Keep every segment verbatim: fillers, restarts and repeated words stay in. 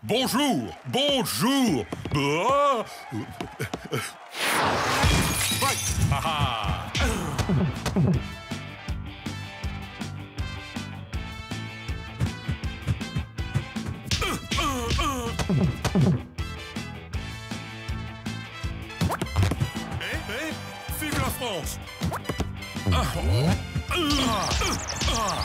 Bonjour, bonjour. Ah. Fight. Haha. Eh, eh, vive la France. Ah. Ah. Ah. Ah.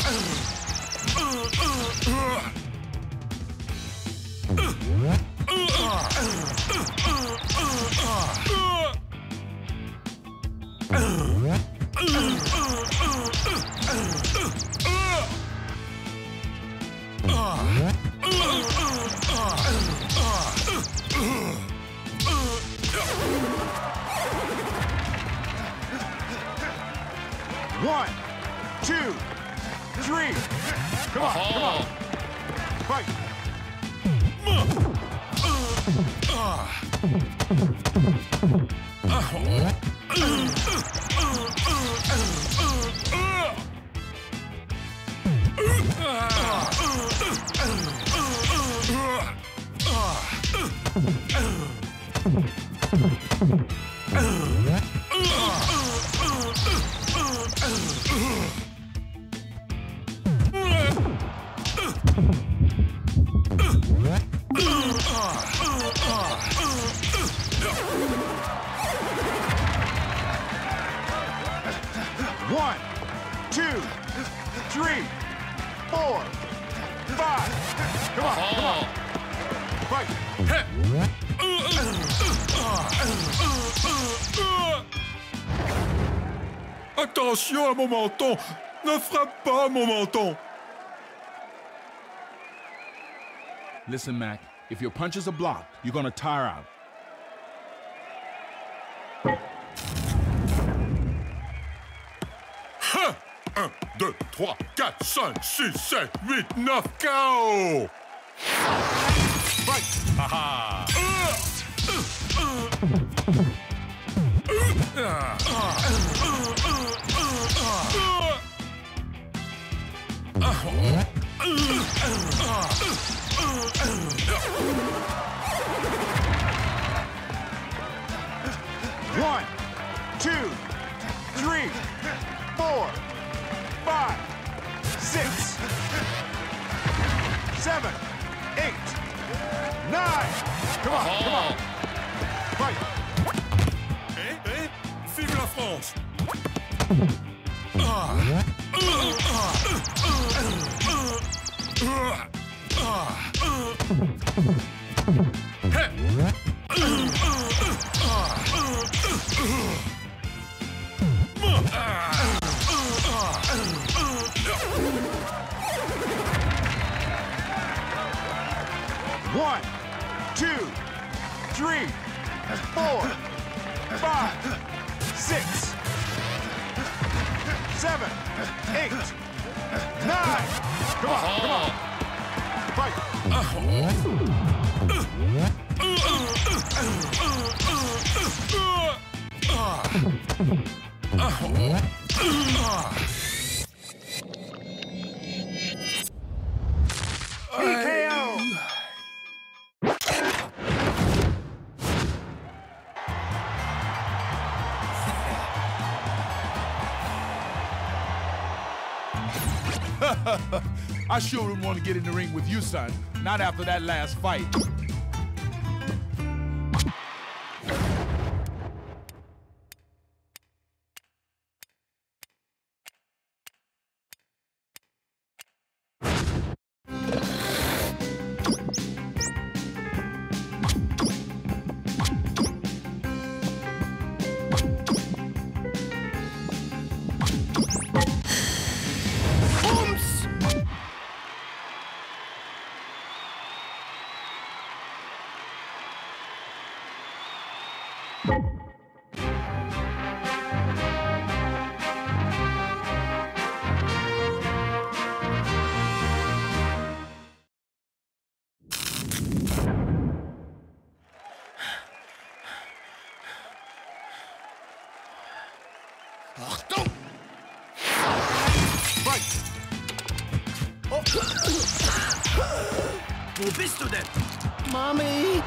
One, two, three. Come on, come on. Fight. One, two, three, four, five. Come on, come on. Fight. Attention à mon menton. Ne frappe pas mon menton. Listen, Mac, if your punches are blocked, you're gonna tire out. Ha! un, deux, trois, quatre, cinq, six, sept, huit, neuf, K O! Fight! Haha! One, two, three, four, five, six, seven, eight, nine. Come on, come on. Fight. Eh, eh, vive la France! One, two, three, four, five, six, seven, eight, nine. Come on, come on. Fight. T K O. I sure wouldn't want to get in the ring with you, son. Not after that last fight. Achtung! Fight! Oh. Wo bist du denn? Mommy!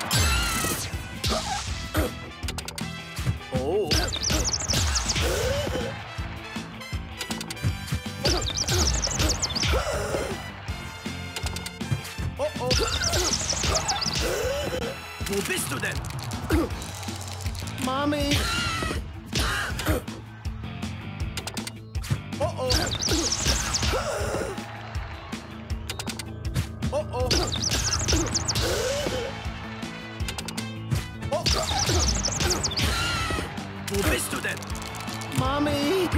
Oh. Oh oh. Wo bist du denn? Mommy! Oh oh. Oh oh. Oh. Wo bist du denn? Mommy!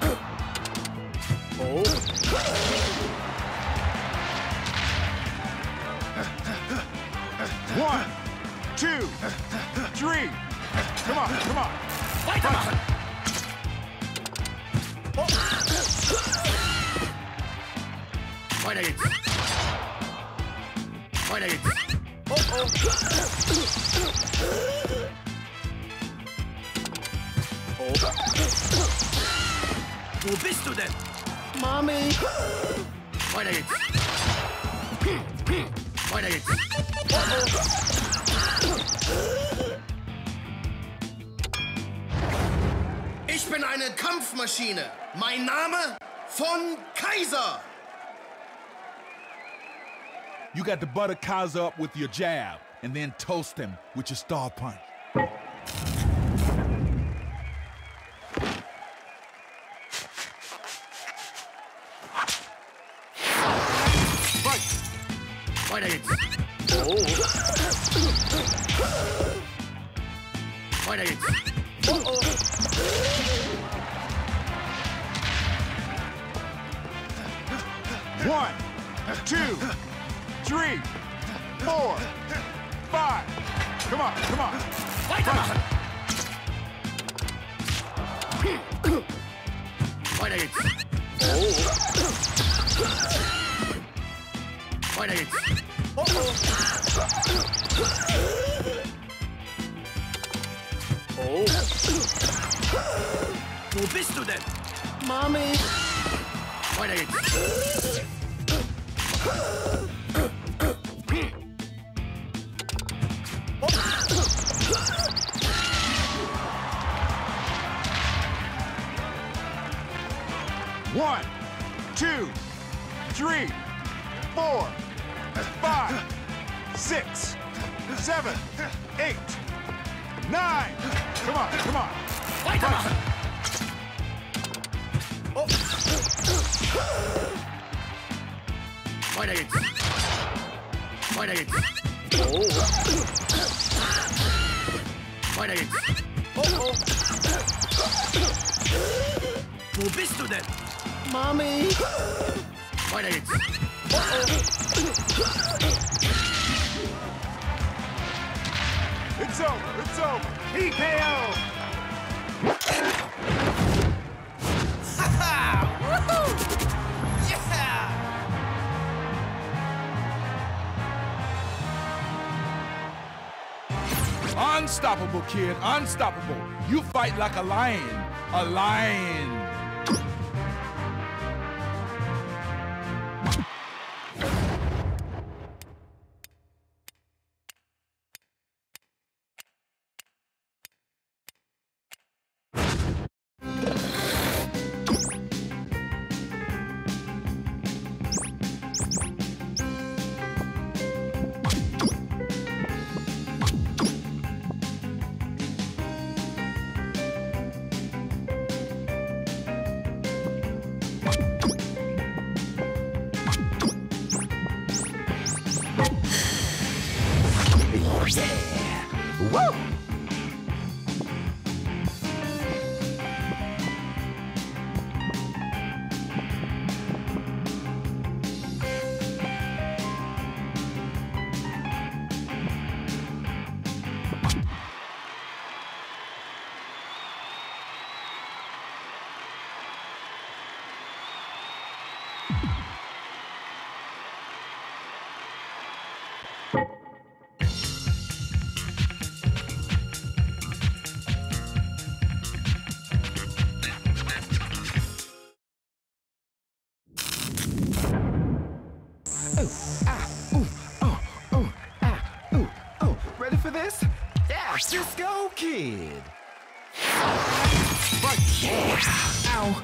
Oh. One, two, three. Come on, come on. Weitermachen! Oh. Weiter geht's. Weiter geht's. Oh oh. Oh. Wo bist du denn? Mami. Weiter geht's. Weiter geht's. Oh oh. Ich bin eine Kampfmaschine. Mein Name von Kaiser. You got to butter Kaiser up with your jab, and then toast him with your star punch. Right. Weiter geht's. Oh. Weiter geht's. Oh oh. One, two, three, four, five. Come on, come on. Weitermachen. Weiter geht's. Oh. Weiter geht's. Oh oh. Oh. Wo bist du denn? Mami. Weiter geht's. One, two, three, four, five, six, seven, eight, nine. Come on, come on. Weitermachen. Oh. Weiter geht's. Weiter geht's. Oh. Weiter geht's. Oh oh. Wo bist du denn? Mami. Weiter geht's. Oh oh. It's over, it's over. T K O. Haha! Woohoo! Yeah! Unstoppable, kid, unstoppable. You fight like a lion, a lion. Woo! Disco Kid. Right. Ow.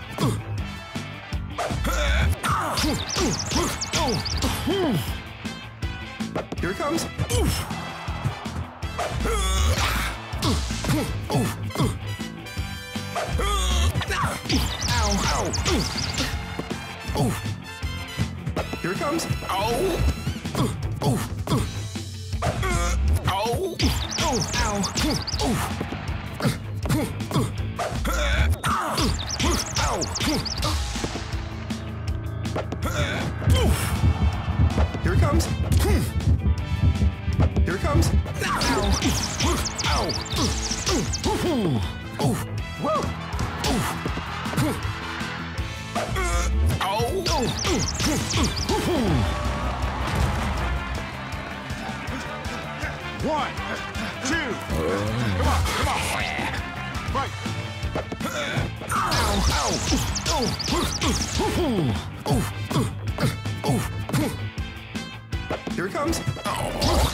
Here it comes. Ow. Ow. Here it comes. Ow. Ow. Ow. Here it comes. Here it comes. Ow. Ow. Oh. Whoa. Ow. One, two. Come on, come on. Right. Ow. Ow. Here it comes. Ow.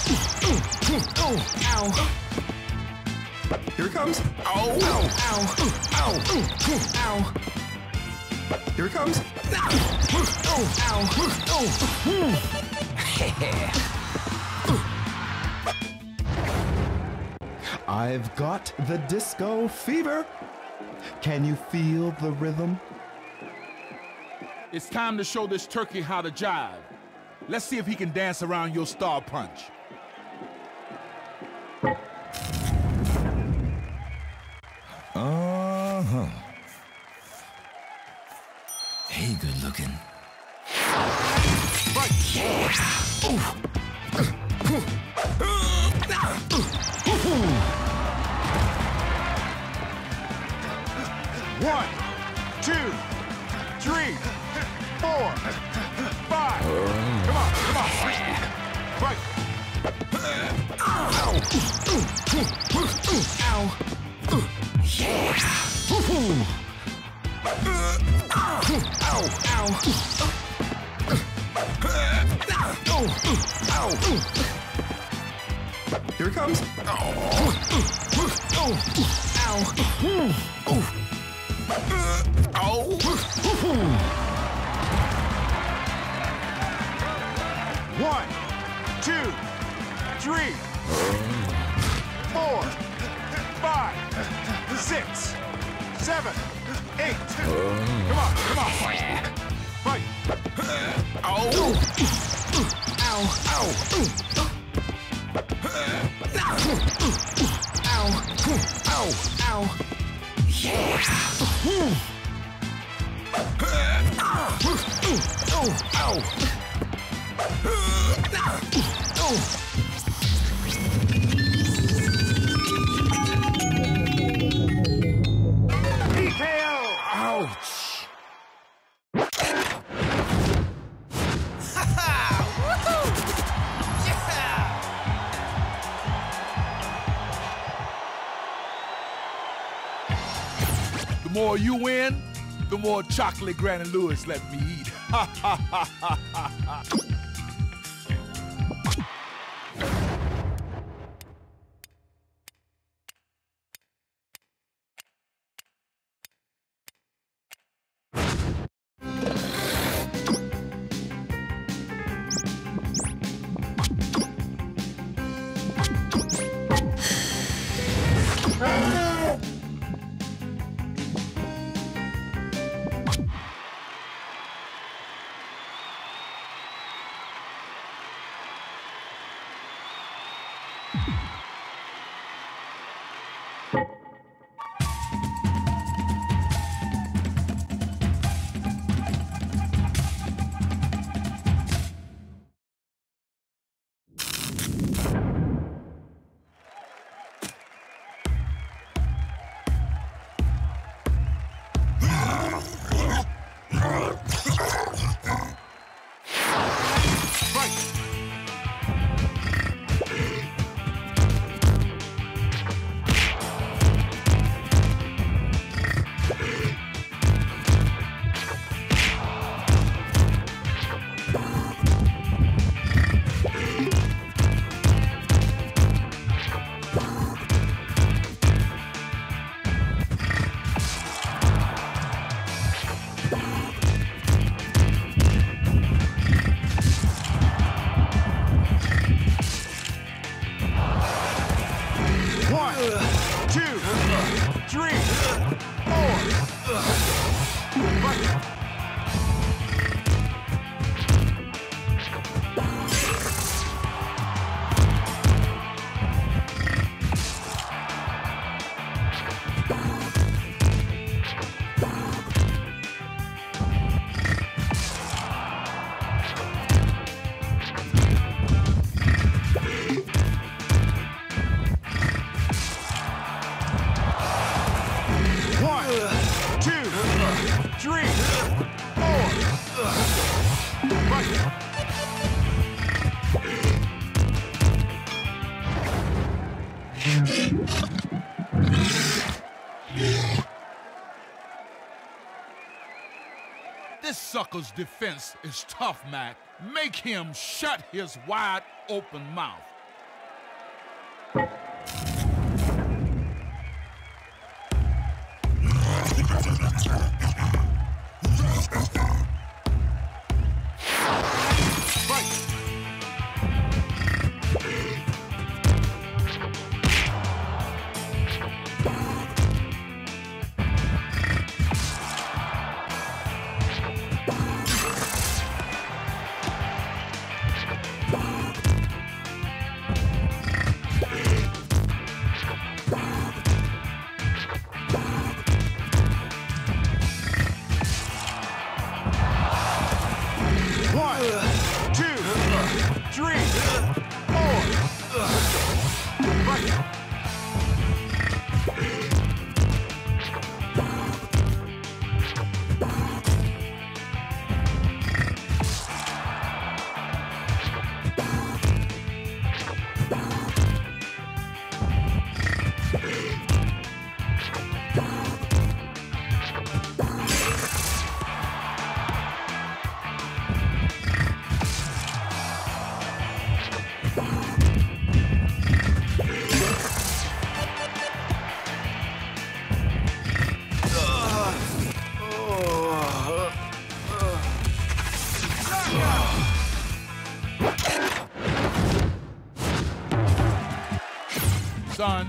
Here it comes. Ow. Ow. Ow. Ow. Here it comes. Ow. Ow. I've got the disco fever. Can you feel the rhythm? It's time to show this turkey how to jive. Let's see if he can dance around your star punch. Uh-huh. Hey, good looking. Right. Oof. One, two, three, four, five. Come on, come on. Right. Ow. Ow. Yeah. Ow. Ow. Ow. Here it comes. Ow. Ow. Ow. One, two, three, four, five, six, seven, eight. Come on, come on. Right. Ow. Ow. Ow. Ow. Ow. Ow. Yeah. Ow. Ow. T K O. Ouch. The more you win, the more chocolate Granny Lewis let me eat. Ha ha ha ha ha ha. sucker's defense is tough, Mac. Make him shut his wide open mouth. Son.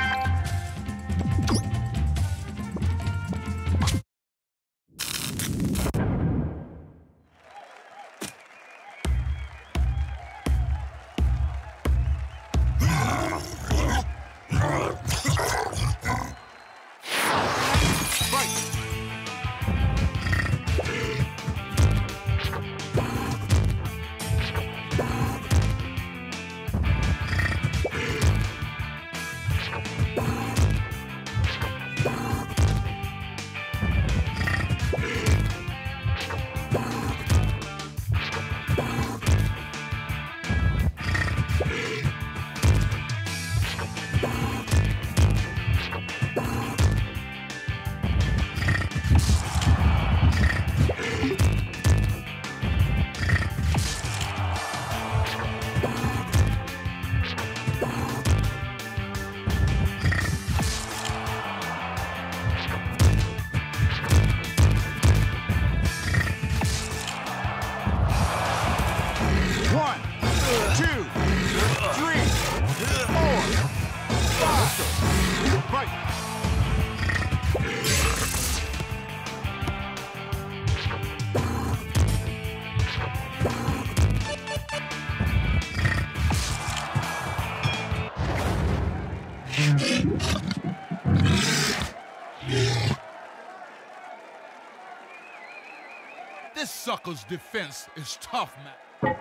This sucker's defense is tough, man.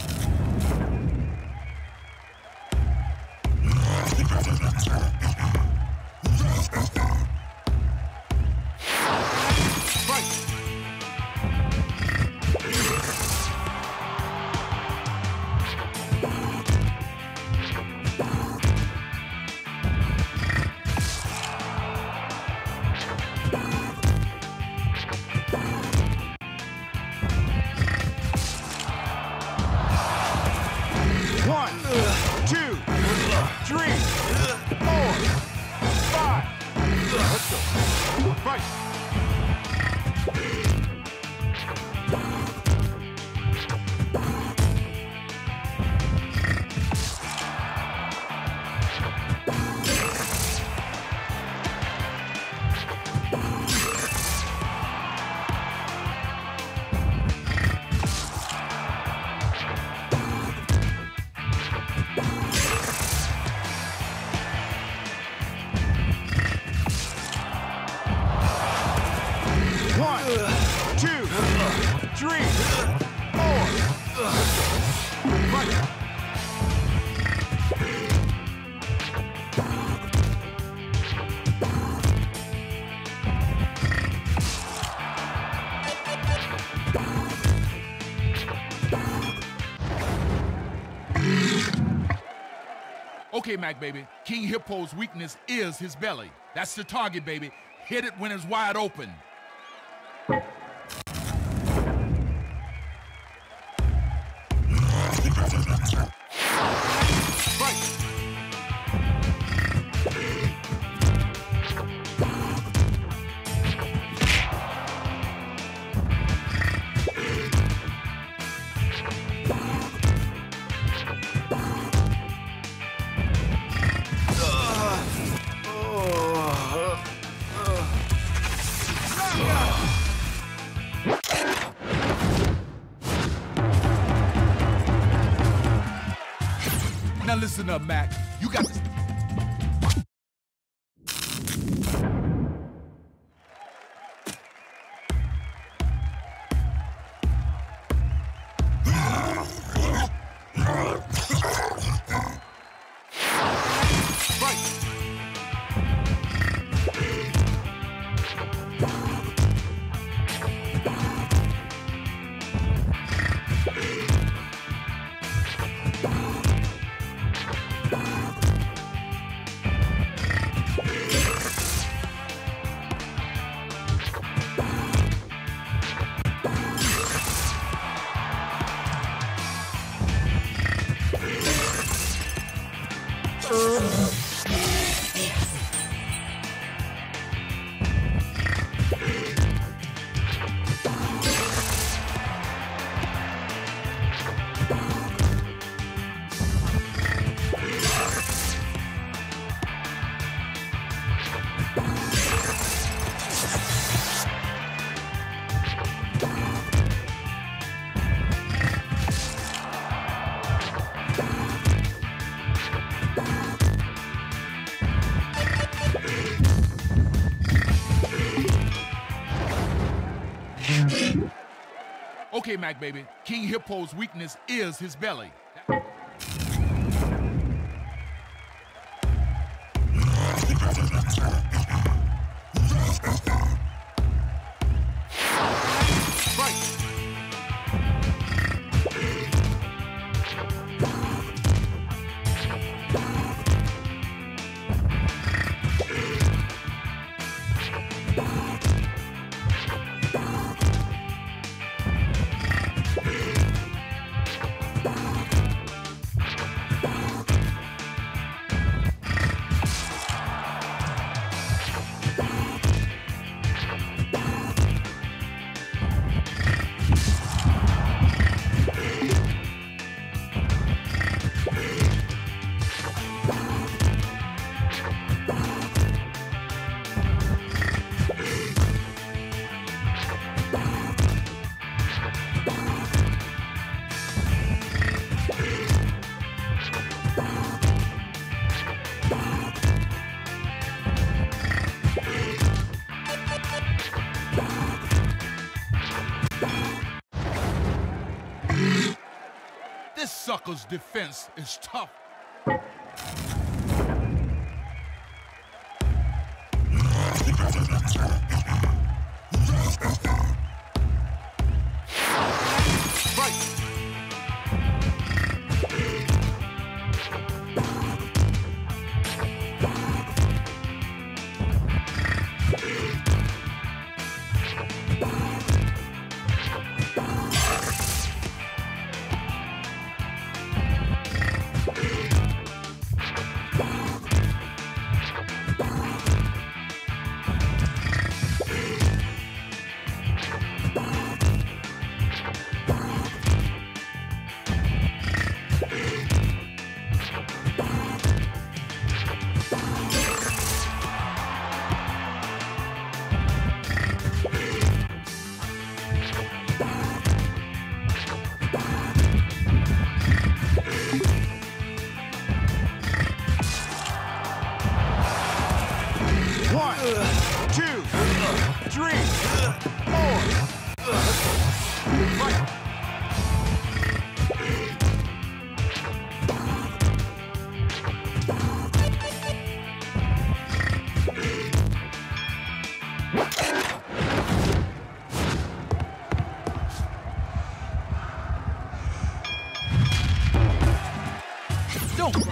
Okay, Mac, baby. King Hippo's weakness is his belly. That's the target, baby. Hit it when it's wide open. Now listen up, Mac. You got this. Okay, Mac, baby. King Hippo's weakness is his belly. This sucker's defense is tough. One, two, three, four. Fight. Don't cry.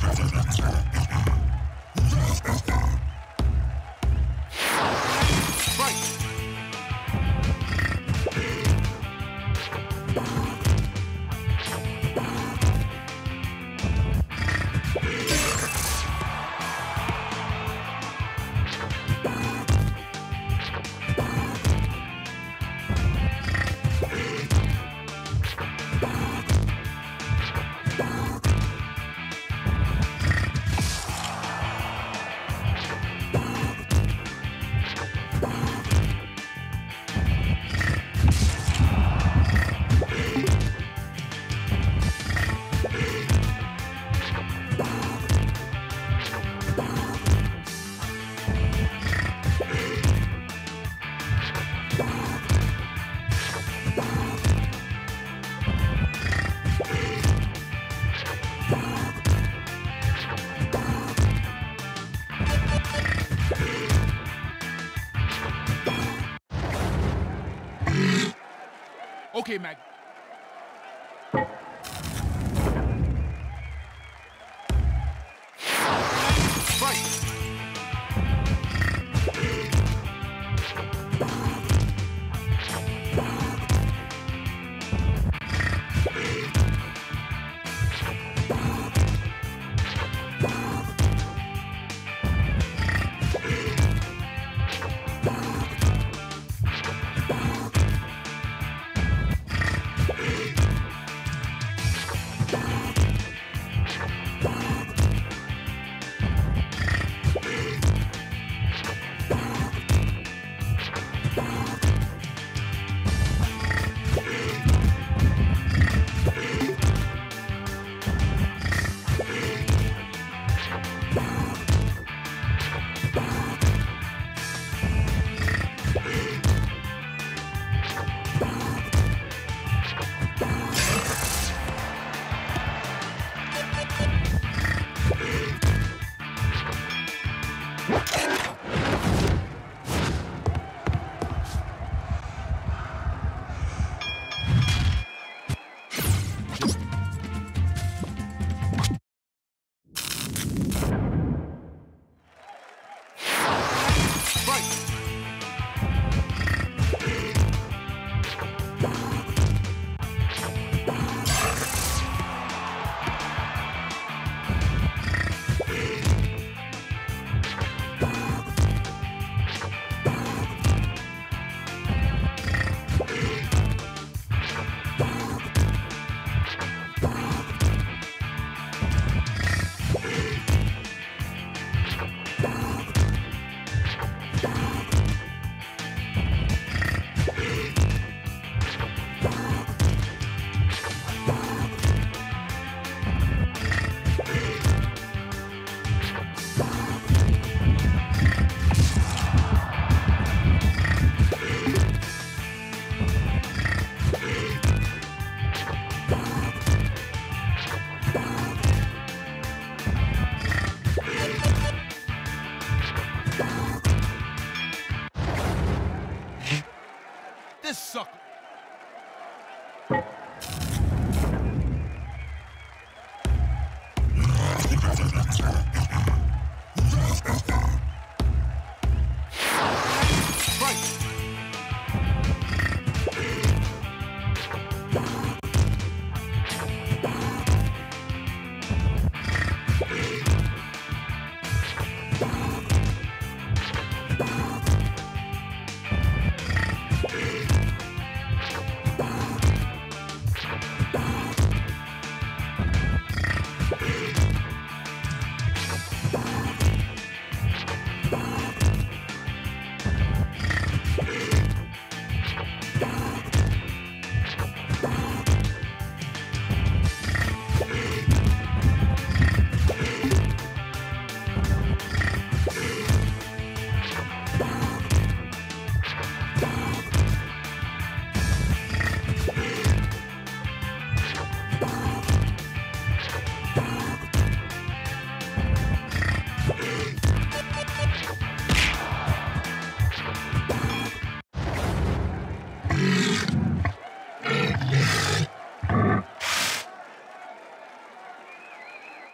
Okay, Mac.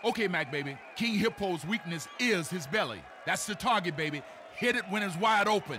Okay, Mac, baby. King Hippo's weakness is his belly. That's the target, baby. Hit it when it's wide open.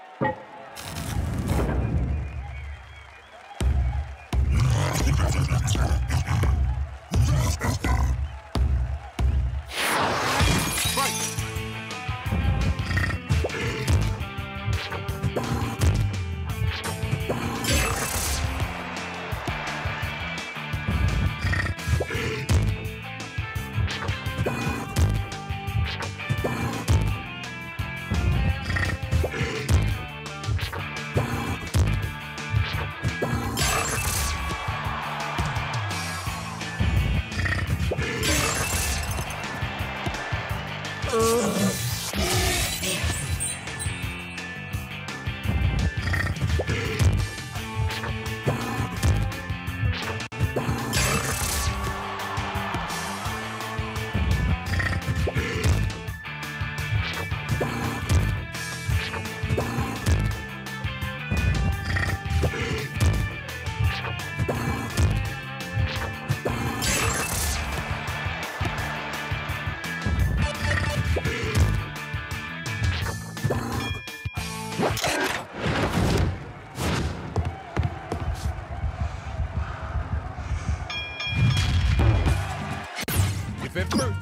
Fifth.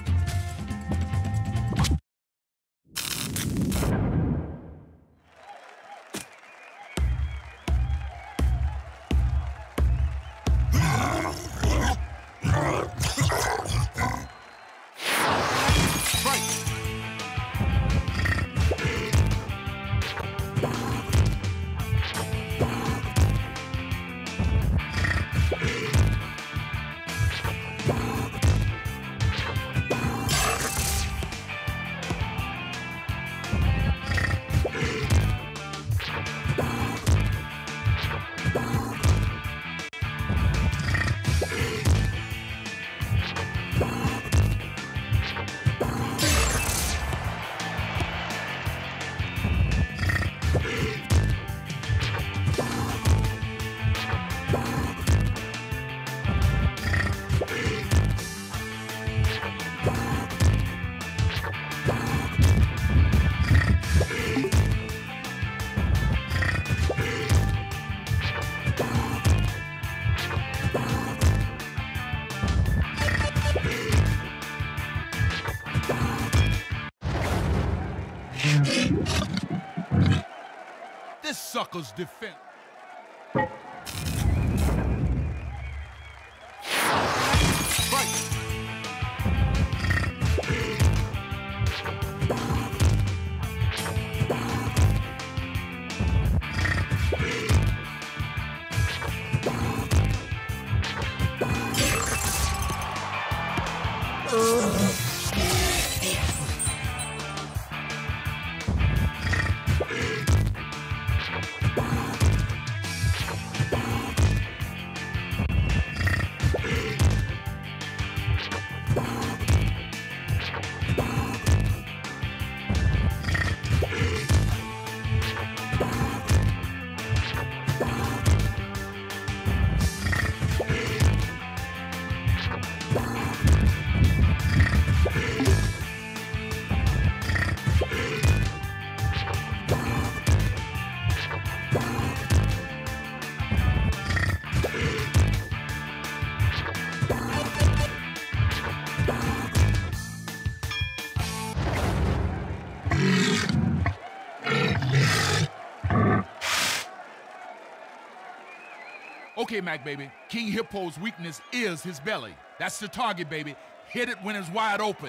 This sucker's defense. Okay, Mac, baby. King Hippo's weakness is his belly. That's the target, baby. Hit it when it's wide open.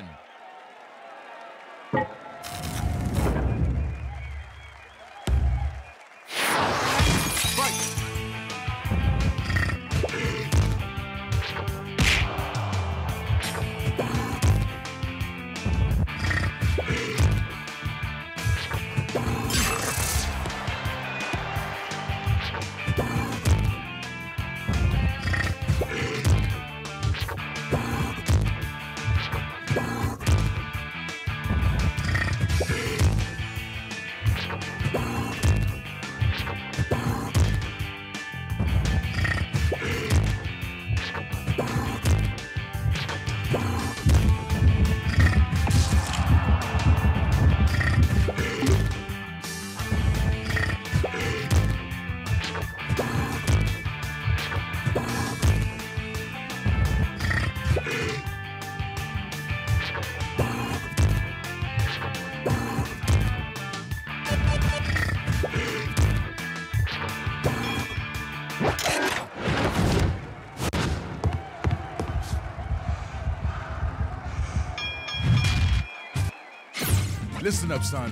Listen up, son.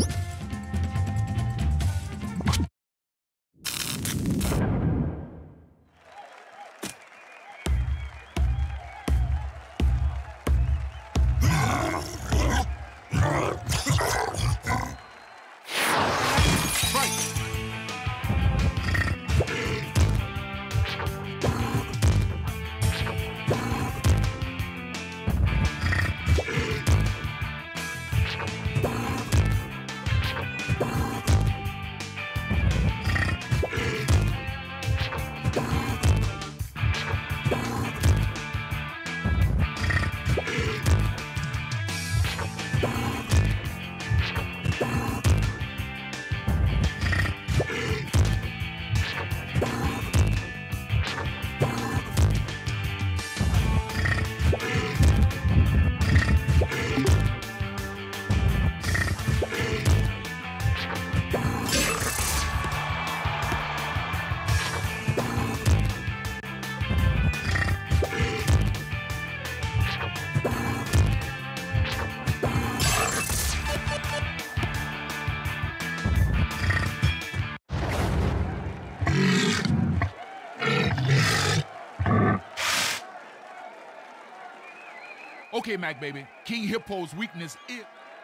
Okay, Mac, baby. King Hippo's weakness is...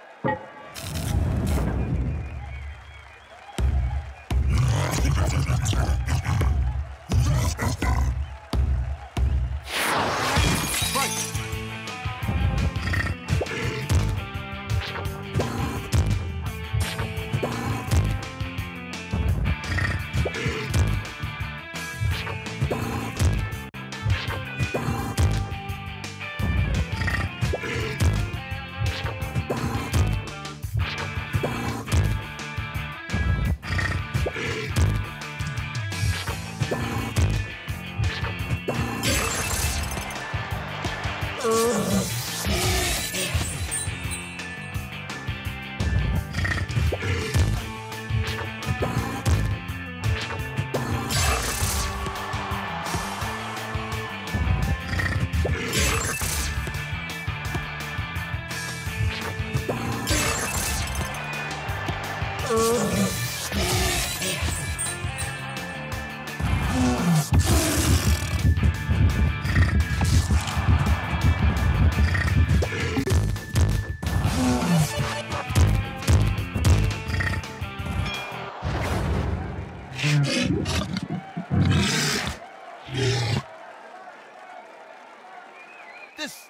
This...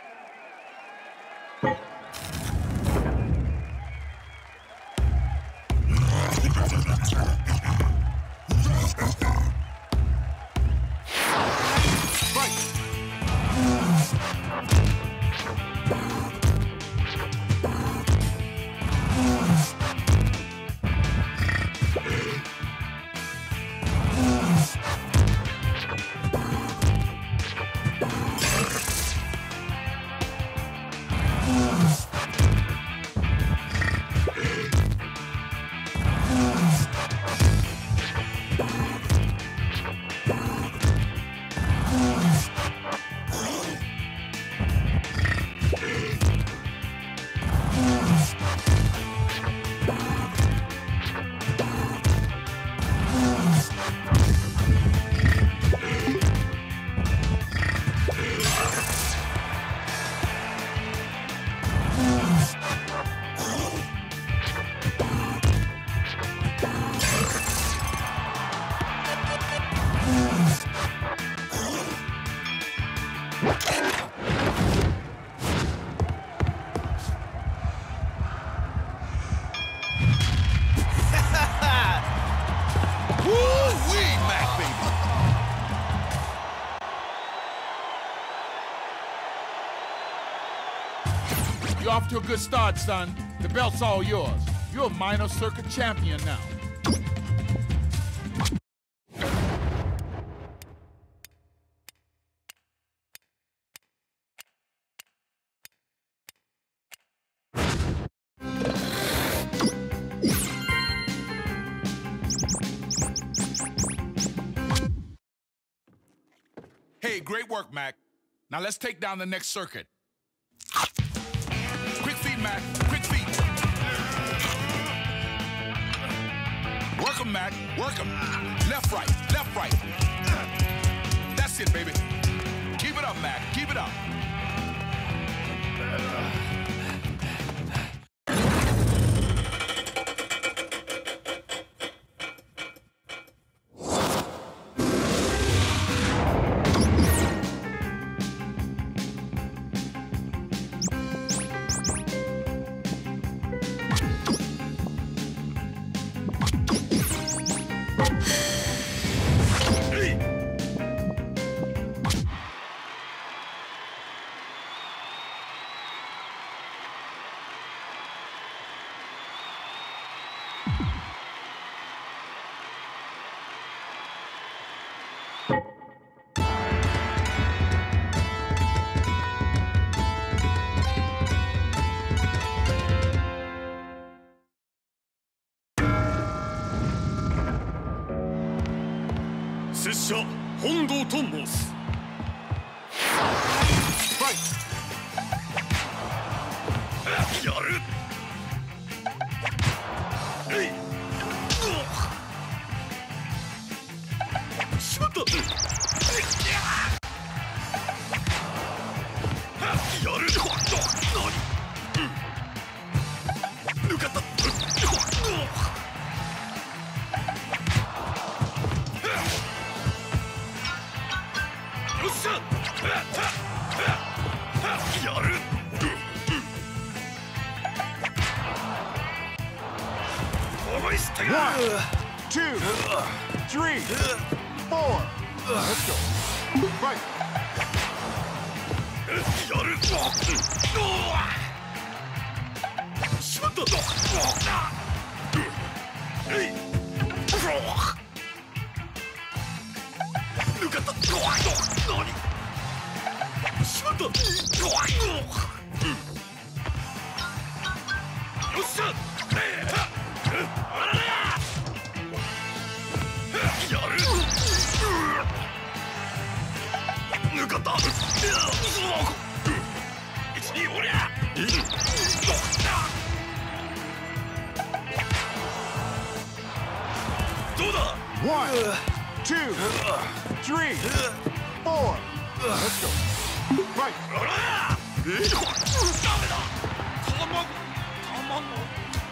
You're off to a good start, son. The belt's all yours. You're a minor circuit champion now. Hey, great work, Mac. Now let's take down the next circuit. Quick feet, Mac. Quick feet. him, Mac. Work him. Left, right. Left, right. That's it, baby. Keep it up, Mac. Keep it up. 拙者本堂と申す。やる。えい。しまった。やる。何？抜かった。よっしゃ！やる！思い捨てが！ One, two, three, four. Let's go. Fight. やる！しまった！えい！抜かった！何？しまった！よっしゃ！やる！抜かった！一二おりゃ！どうだ？ One, two, three, four. Let's go. Fight. ダメだ！卵！卵！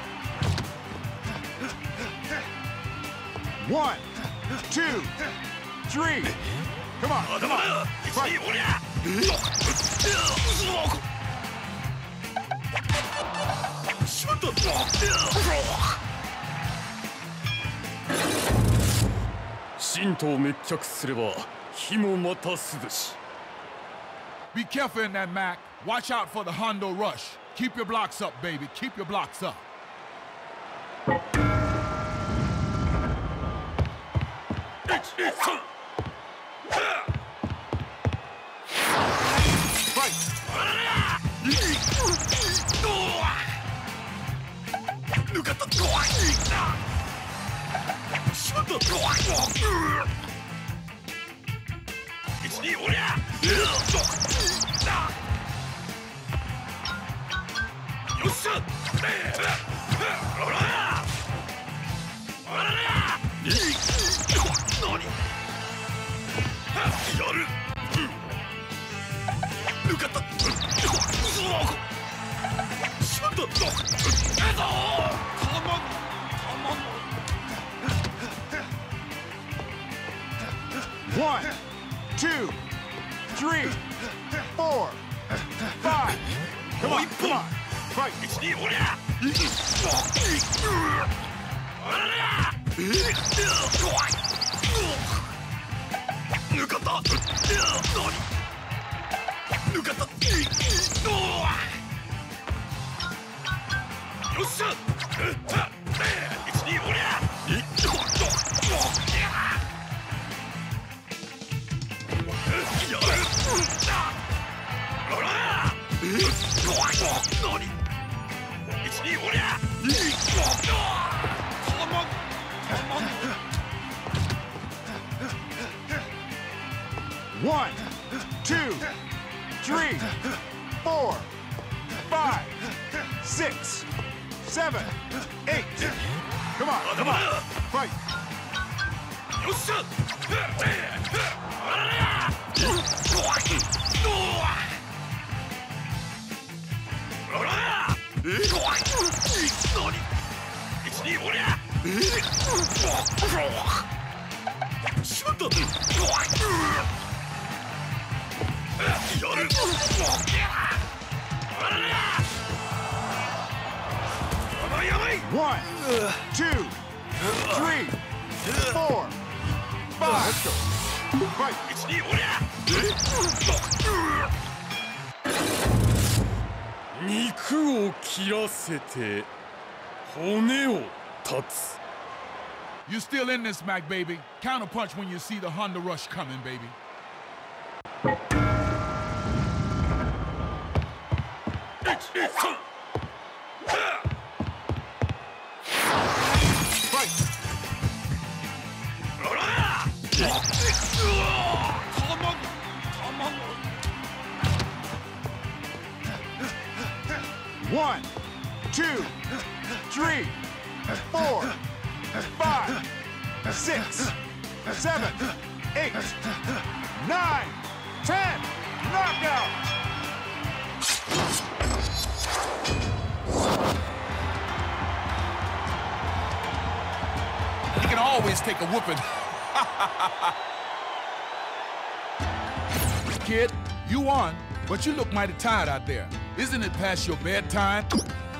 One, two, three. Come on, come on. Fight. Be careful in that, Mac. Watch out for the Hondo rush. Keep your blocks up, baby. Keep your blocks up. One, two, three, four, five. Come on, come on. Fight. One, two, three, four, five, six, seven, eight. Come on, come on. Fight. One, two, three, four, five. Let's go. Fight. 肉を切らせて骨を断つ。 You still in this, Mac, baby. Counter punch when you see the Honda Rush coming, baby. Fight. One, two, three, four, five, six, seven, eight, nine, ten. Knockout. You can always take a whooping. Kid, you won, but you look mighty tired out there. Isn't it past your bedtime?